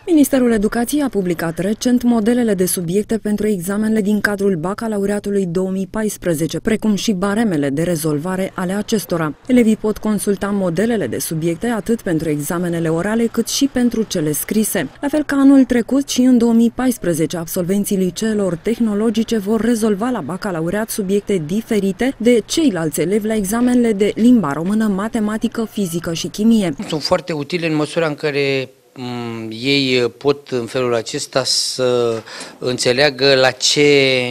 Ministerul Educației a publicat recent modelele de subiecte pentru examenele din cadrul bacalaureatului 2014, precum și baremele de rezolvare ale acestora. Elevii pot consulta modelele de subiecte atât pentru examenele orale cât și pentru cele scrise. La fel ca anul trecut, și în 2014, absolvenții liceelor tehnologice vor rezolva la bacalaureat subiecte diferite de ceilalți elevi la examenele de limba română, matematică, fizică și chimie. Sunt foarte utile în măsura în care ei pot în felul acesta să înțeleagă la ce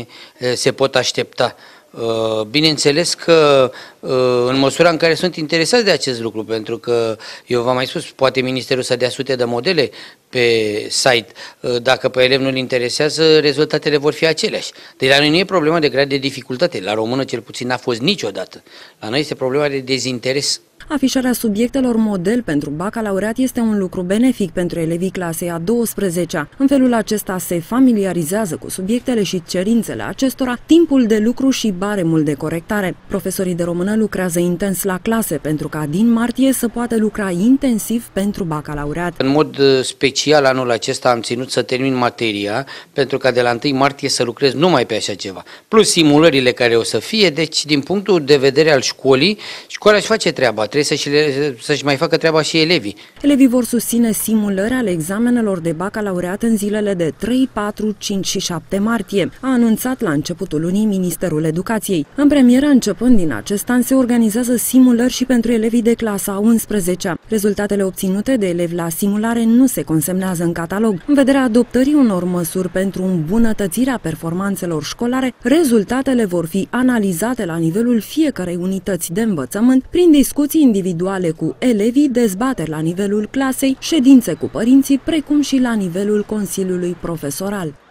se pot aștepta. Bineînțeles că în măsura în care sunt interesați de acest lucru, pentru că eu v-am mai spus, poate Ministerul să dea sute de modele pe site, dacă pe elev nu-l interesează, rezultatele vor fi aceleași. Deci la noi nu e problema de grad de dificultate, la română cel puțin n-a fost niciodată. La noi este problema de dezinteres. Afișarea subiectelor model pentru bacalaureat este un lucru benefic pentru elevii clasei a 12-a. În felul acesta se familiarizează cu subiectele și cerințele acestora, timpul de lucru și baremul de corectare. Profesorii de română lucrează intens la clase pentru ca din martie să poată lucra intensiv pentru bacalaureat. În mod special anul acesta am ținut să termin materia pentru ca de la 1 martie să lucrez numai pe așa ceva. Plus simulările care o să fie, deci din punctul de vedere al școlii, școala își face treaba. Trebuie să-și mai facă treaba și elevii. Elevii vor susține simulări ale examenelor de bacalaureat în zilele de 3, 4, 5 și 7 martie, a anunțat la începutul lunii Ministerul Educației. În premieră, începând din acest an, se organizează simulări și pentru elevii de clasa 11-a. Rezultatele obținute de elevi la simulare nu se consemnează în catalog. În vederea adoptării unor măsuri pentru îmbunătățirea performanțelor școlare, rezultatele vor fi analizate la nivelul fiecărei unități de învățământ prin discuții individuale cu elevii, dezbateri la nivelul clasei, ședințe cu părinții, precum și la nivelul Consiliului Profesoral.